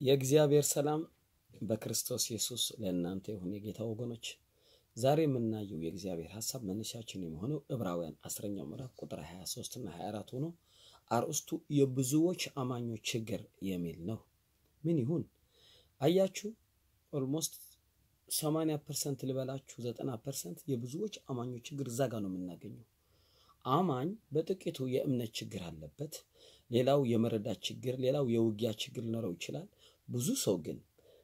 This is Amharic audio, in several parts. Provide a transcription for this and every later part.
የእግዚአብሔር ሰላም በክርስቶስ ኢየሱስ ለእናንተ ይሁን የጌታ ወገኖች። ዛሬ የምናየው የእግዚአብሔር ሐሳብ መነሻችን የሚሆነው ዕብራውያን 10ኛው ምዕራፍ ቁጥር 23 እና 24 ሆኖ አርዕስቱ የብዙዎች አማኞች ችግር የሚል ነው። ምን ይሁን አያችሁ ኦልሞስት 80% ልበላችሁ 90% የብዙዎች አማኞች ችግር እዛጋ ነው የምናገኘው። አማኝ በጥቂቱ የእምነት ችግር አለበት፣ ሌላው የመረዳት ችግር፣ ሌላው የውጊያ ችግር ሊኖረው ይችላል። ብዙ ሰው ግን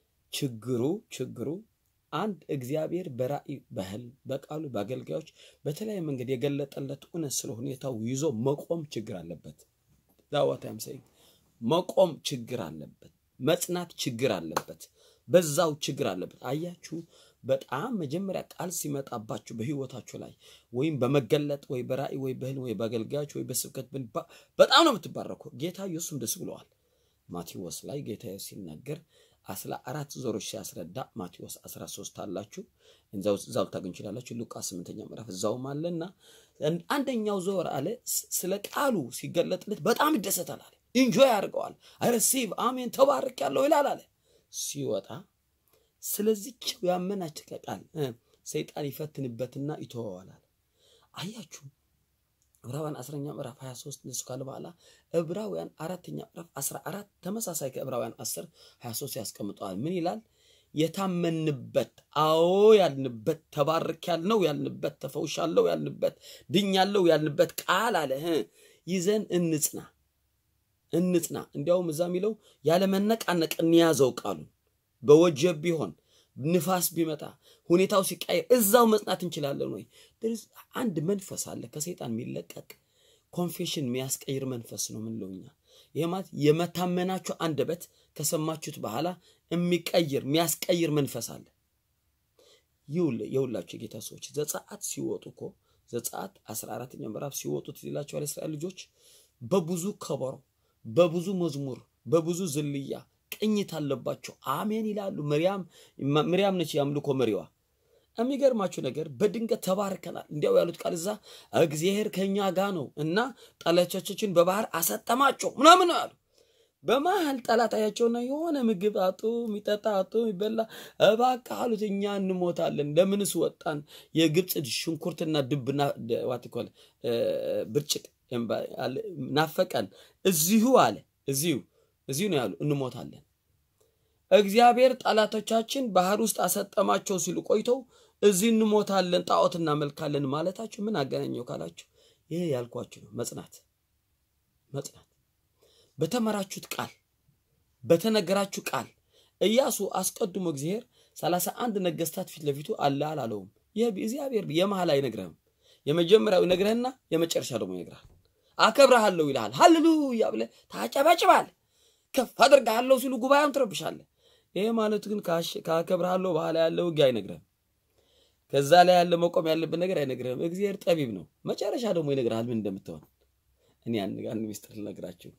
ችግሩ አንድ እግዚአብሔር በራእይ በህል በቃሉ በአገልጋዮች በተለያየ መንገድ የገለጠለት እውነት ስለ ሁኔታው ይዞ መቆም ችግር አለበት። ዳዋታም ሳይ መቆም ችግር አለበት፣ መጽናት ችግር አለበት፣ በዛው ችግር አለበት። አያችሁ በጣም መጀመሪያ ቃል ሲመጣባችሁ በህይወታችሁ ላይ ወይም በመገለጥ ወይ በራእይ ወይ በህል ወይ በአገልጋዮች ወይ በስብከት በጣም ነው የምትባረኩ። ጌታ ኢየሱስም ደስ ብለዋል። ማቴዎስ ላይ ጌታ ኢየሱስ ሲናገር 14 ዞሮች ሲያስረዳ ማቴዎስ 13 አላችሁ እንዛው ታገኙላችሁ። ሉቃስ 8ኛ ምዕራፍ እዛውም አለና አንደኛው ዞር አለ ስለ ቃሉ ሲገለጥለት በጣም ይደሰታል አለ። ኢንጆይ ያርገዋል። አይ ሪሲቭ አሜን ተባረክ ያለው ይላል አለ። ሲወጣ ስለዚህ ያመናች ቃል ሰይጣን ይፈትንበትና ይተዋዋል አለ። አያችሁ ዕብራውያን 10ኛ ምዕራፍ 23 ንሱ ካለ በኋላ ዕብራውያን 4ኛ ምዕራፍ 14 ተመሳሳይ ከዕብራውያን 10 23 ያስቀምጣል። ምን ይላል? የታመንበት ያልንበት ተባረክ ያልነው ያልንበት ተፈውሻለሁ ያልንበት ድኛለሁ ያልንበት ቃል አለ ይዘን እንጽና። እንዲያውም እዛ የሚለው ያለ መነቃነቅ እንያዘው ቃሉን። በወጀብ ቢሆን ንፋስ ቢመጣ ሁኔታው ሲቀየር እዛው መጽናት እንችላለን ወይ? አንድ መንፈስ አለ ከሰይጣን የሚለቀቅ ኮንፌሽን የሚያስቀይር መንፈስ ነው። ምን ለውኛ የማት የመታመናችሁ አንደበት ከሰማችሁት በኋላ የሚያስቀይር መንፈስ አለ። ይውላችሁ ጌታ ሰዎች ዘጸአት ሲወጡኮ ዘጸአት 14ኛው ምዕራፍ ሲወጡት ይላችሁ እስራኤል ልጆች በብዙ ከበሮ በብዙ መዝሙር በብዙ ዝልያ ቅኝት አለባቸው አሜን ይላሉ። መርያም ነች ያምልኮ መሪዋ። የሚገርማችሁ ነገር በድንገት ተባርከናል እንዲያው ያሉት ቃል እዛ እግዚአብሔር ከኛ ጋር ነው እና ጠላቶቻችን በባህር አሰጠማቸው ምናምን ያሉ። በመሃል ጠላታያቸውና የሆነ ምግብ አጡ የሚጠጣ አጡ ይበላ እባክህ አሉት እኛ እንሞታለን ለምንስ ወጣን? የግብጽ ሽንኩርትና ድብና ዋትኮል ብርጭቅ ናፈቀን እዚሁ አለ እዚሁ ነው ያሉ እንሞታለን። እግዚአብሔር ጠላቶቻችን ባህር ውስጥ አሰጠማቸው ሲሉ ቆይተው እዚህ እንሞታለን ጣዖት እናመልካለን ማለታችሁ ምን አገናኘው ካላችሁ ይሄ ያልኳችሁ ነው። መጽናት በተመራችሁት ቃል በተነገራችሁ ቃል ኢያሱ አስቀድሞ እግዚአብሔር 31 ነገስታት ፊት ለፊቱ አለ አላለውም። እግዚአብሔር የመሃል አይነግርህም። የመጀመሪያው ይነግርህና የመጨረሻ ደግሞ ይነግርሃል። አከብራለሁ ይላል ሃሌሉያ ብለህ ታጨበጭባለህ። ከፍ አድርጋለሁ ሲሉ ጉባኤውን ትረብሻለህ። ይሄ ማለት ግን ካከብራለሁ በኋላ ያለው ውጊያ አይነግርህም። ከዛ ላይ ያለ መቆም ያለበት ነገር አይነግርህም። እግዚአብሔር ጠቢብ ነው። መጨረሻ ደግሞ ይነግርሃል ምን እንደምትሆን። እኔ አንድ ሚስጥር ልነግራችሁ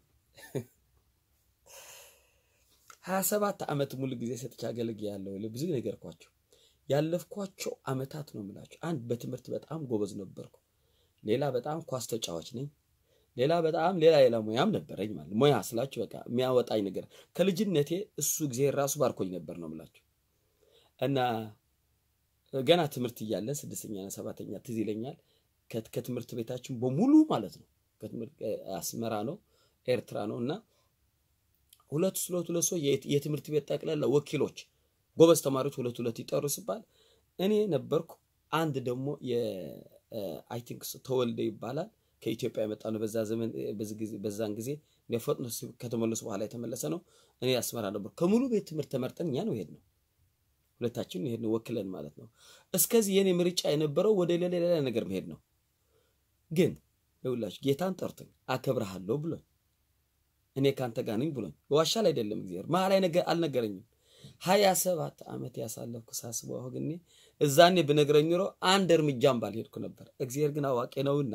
27 ዓመት ሙሉ ጊዜ ሰጥቻ አገልግያለሁ። ለብዙ ነገርኳችሁ ያለፍኳቸው አመታት ነው የምላችሁ። አንድ በትምህርት በጣም ጎበዝ ነበርኩ። ሌላ በጣም ኳስ ተጫዋች ነኝ። ሌላ ሙያም ነበረኝ ማለት ሙያ ስላችሁ በቃ የሚያወጣኝ ነገር ከልጅነቴ እሱ እግዚአብሔር ራሱ ባርኮኝ ነበር ነው የምላችሁ። እና ገና ትምህርት እያለን 6ኛ እና 7ኛ ትዝ ይለኛል ከትምህርት ቤታችን በሙሉ ማለት ነው ከትምህርት አስመራ ነው ኤርትራ ነውና ሁለት ሰው የትምህርት ቤት ጠቅላላ ወኪሎች ጎበዝ ተማሪዎች ሁለት ይጠሩ ሲባል እኔ ነበርኩ። አንድ ደግሞ አይ ቲንክ ተወልደ ይባላል ከኢትዮጵያ የመጣ ነው። በዛን ጊዜ ለፈጥኖ ከተመለሱ በኋላ የተመለሰ ነው። እኔ አስመራ ነበር። ከሙሉ ቤት ትምህርት ተመርጠን ያ ነው ሄድነው። ሁለታችን ሄድነው ወክለን ማለት ነው። እስከዚህ የኔ ምርጫ የነበረው ወደ ሌላ ነገር መሄድ ነው። ግን ይውላችሁ ጌታን ጠርቶኝ አከብራለሁ ብሎ እኔ ካንተ ጋር ነኝ ብሎ ዋሻል አይደለም እግዚአብሔር መሃል ነገር አልነገረኝም። 27 ዓመት ያሳለፍኩ ሳስበው ግን እዛኔ በነገረኝ ኖሮ አንድ እርምጃም ባልሄድኩ ነበር። እግዚአብሔር ግን አዋቂ ነውና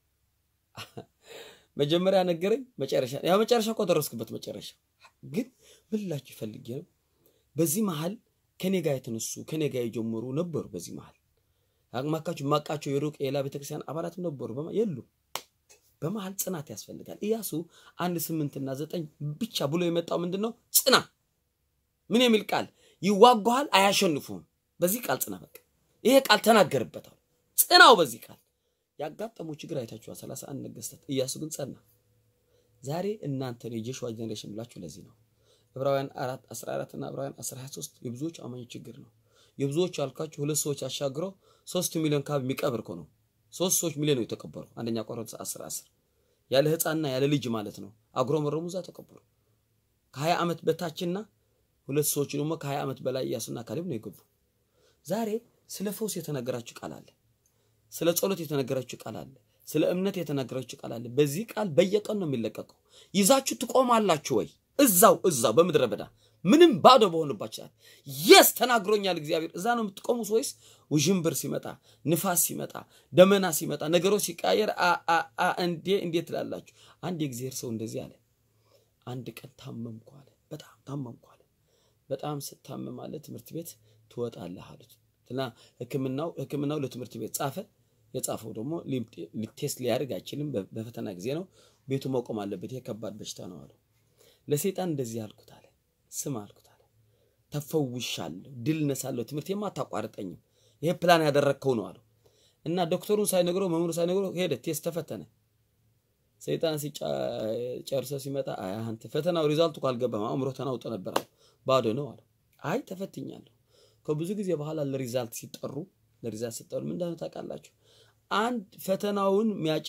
መጀመሪያ ነገረኝ። መጨረሻ ቆደረስኩበት። መጨረሻ ግን ብላችሁ ፈልጌ ነው። በዚህ መሃል ከኔ ጋር የተነሱ ከኔ ጋር የጀመሩ ነበሩ። በዚህ መሃል ማቃቸው የሩቅ የላ ቤተክርስቲያን አባላት ነበሩ የሉ። በመሃል ጽናት ያስፈልጋል። ኢያሱ 1:8 እና 9 ብቻ ብሎ የመጣው ምንድነው? ጽና ምን የሚል ቃል ይዋጋሃል አያሸንፉም በዚህ ቃል ጽና በቃ ይሄ ቃል ተናገርበታል ጽናው በዚህ ቃል ያጋጠሙ ችግር አይታችኋል 31 ነገስታት ኢያሱ ግን ጸና ዛሬ እናንተ የጆሹዋ ጄኔሬሽን ብላችሁ ለዚህ ነው ዕብራውያን 4:14 እና ዕብራውያን 10:23 የብዙዎች አማኞች ችግር ነው የብዙዎች አልካችሁ ሁለት ሰዎች አሻግረው 3 ሚሊዮን ካብ የሚቀብር ነው 3 ሰዎች ሚሊዮን ነው የተቀበሩ አንደኛ ቆሮንቶስ 10:10 ያለ ህፃንና ያለ ልጅ ማለት ነው አግሮመረሙዛ ተቀበሩ ከ20 ዓመት በታችና ሁለት ሰዎች ደግሞ ከ20 ዓመት በላይ ኢያሱና ካሌብ ነው የገቡ ዛሬ ስለ ፈውስ የተነገራችሁ ቃል አለ ስለ ጸሎት የተነገራችሁ ቃል አለ ስለ እምነት የተነገራችሁ ቃል አለ በዚህ ቃል በየቀኑ ነው የሚለቀቀው ይዛችሁ ትቆማላችሁ ወይ እዛው በመድረ በዳ ምንም ባዶ በሆነባችሁ yes ተናግሮኛል እግዚአብሔር እዛ ነው የምትቆሙት ወይስ ውዥንብር ሲመጣ ንፋስ ሲመጣ ደመና ሲመጣ ነገሮች ሲቃየር እንዴት ትላላችሁ አንድ የእግዚአብሔር ሰው እንደዚህ አለ አንድ ቀን ታመምኩ አለ በጣም ታመምኩ አለ በጣም ስታመም አለ ትምህርት ቤት ትወጣለህ አሉት እና ህክምናው ለትምህርት ቤት ጻፈ የጻፈው ደግሞ ቴስት ሊያደርግ አይችልም በፈተና ጊዜ ነው ቤቱ መቆም አለበት የከባድ በሽታ ነው አለ ለሰይጣን እንደዚህ አልኩት አለ ስም አልኩት አለ ተፈውሻለሁ ድል ነሳለሁ ትምህርት የማታቋርጠኝ ይሄ ፕላን ያደረከው ነው አለ እና ዶክተሩን ሳይነግረው መምሩ ሳይነግረው ሄደ ቴስት ተፈተነ ሰይጣን ሲጨርሰ ሲመጣ አንተ ፈተናው ሪዛልቱ ካልገባም አምሮ ተናውጦ ነበር ባዶ ነው አለ አይ ተፈትኛለሁ ከብዙ ጊዜ በኋላ ለሪዛልት ሲጠሩ ምን እንደሆነ ታውቃላችሁ አንድ ፈተናውን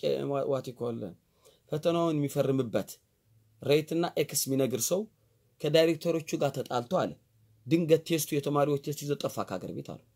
ፈተናውን የሚፈርምበት ሬትና ኤክስ ሚነግር ሰው ከዳይሬክተሮቹ ጋር ተጣልቶ አለ ድንገት ቴስቱ የተማሪዎች ቴስት ይዘጠፋ ካገር ቤት አለ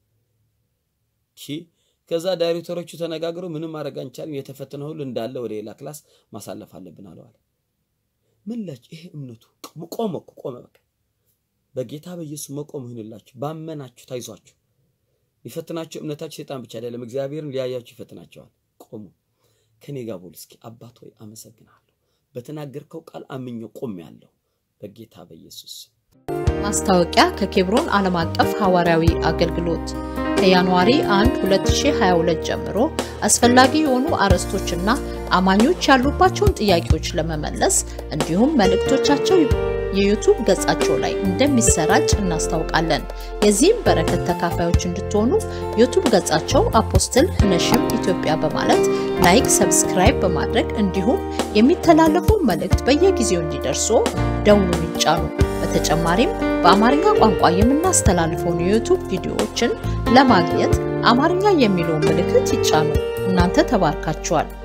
ከዛ ዳይሬክተሮቹ ተነጋግረው ምንም ማድረግ አንቻልም የተፈተነው ሁሉ እንዳለ ወደ ሌላ ክላስ ማሳለፍ አለብን አለ ምን ለጭ ይሄ እምነቱ ቆመ በቃ በጌታ በኢየሱስ መቆም ይሁንላችሁ ባመናችሁ ታይዟችሁ ይፈትናችሁ እምነታችሁ ሰይጣን ብቻ አይደለም እግዚአብሔርን ሊያያችሁ ይፈትናችኋል ቆሙ ከኔ ጋር ቦልስኪ አባት ሆይ አመሰግናለሁ በተናገርከው ቃል አምኜ ቆሜያለሁ በጌታ በኢየሱስ ማስታወቂያ ከኬብሮን ዓለም አቀፍ ሐዋርያዊ አገልግሎት ከጃንዋሪ 1 2022 ጀምሮ አስፈላጊ የሆኑ አርዕስቶችና አማኞች ያሉባቸውን ጥያቄዎች ለመመለስ እንዲሁም መልእክቶቻቸው የዩቲዩብ ገጻቸው ላይ እንደሚሰራጭ እናስታውቃለን የዚህም በረከት ተካፋዮች እንድትሆኑ ዩቲዩብ ገጻቸው አፖስትል ነሽም ኢትዮጵያ በማለት ላይክ ሰብስክራይብ በማድረግ እንዲሁም የሚተላለፉ መልእክት በየጊዜው እንዲደርሱ ደውሉን ይጫኑ በተጨማሪም በአማርኛ ቋንቋ የምናስተላልፈው የዩቲዩብ ቪዲዮዎችን ለማግኘት አማርኛ የሚለውን ምልክት ይጫኑ እናንተ ተባርካችኋል